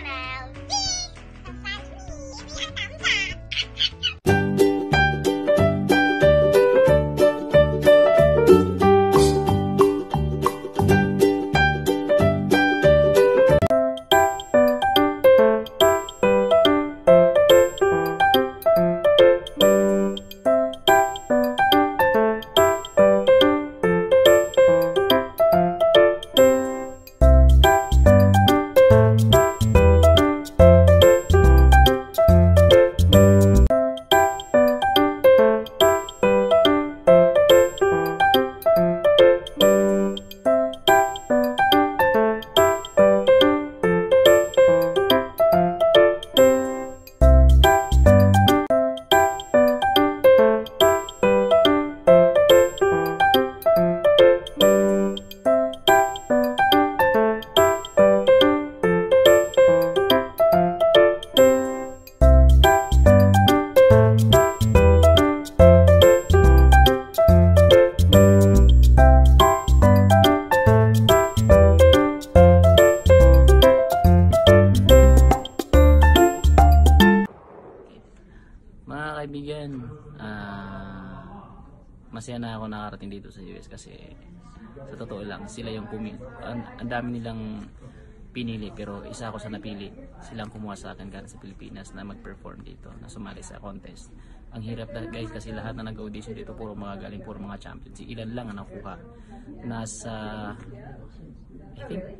channel. Please subscribe to me. Give me a thumbs up. Mga kaibigan, masaya na ako nakarating dito sa US kasi sa totoo lang sila yung pumili. Ang dami nilang pinili pero isa ako sa napili. Silang kumuha sa akin galing sa Pilipinas na mag-perform dito, na sumali sa contest. Ang hirap guys kasi lahat na nag-audition dito puro mga galing, puro mga champions. Ilan lang ang nakuha. Nasa I think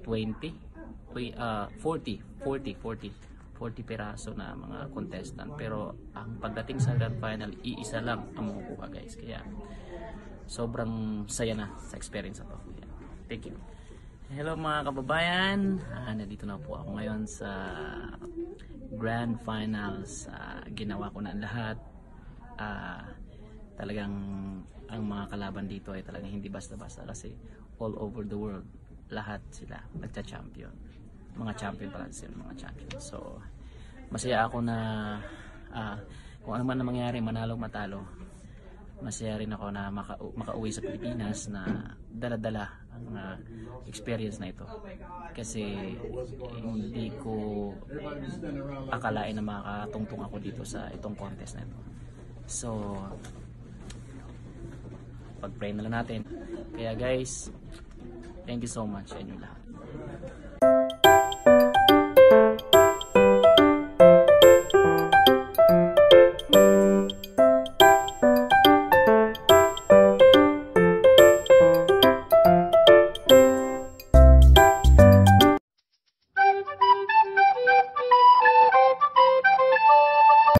40 piraso na mga contestant, pero ang pagdating sa grand final iisa lang ang makukuha guys, kaya sobrang saya na sa experience na to. Thank you. Hello mga kababayan, nandito na po ako ngayon sa grand finals. Ginawa ko na lahat. Talagang ang mga kalaban dito ay talagang hindi basta-basta kasi all over the world lahat sila nagcha-champion. Mga champion pala sila, mga champion. So masaya ako na kung ano man na mangyari, manalo matalo, masaya rin ako na makauwi sa Pilipinas na dala-dala ang experience na ito, kasi hindi ko akalain na makatungtong ako dito sa itong contest na ito. So pag-pray na lang natin. Kaya guys, thank you so much sa inyo lahat.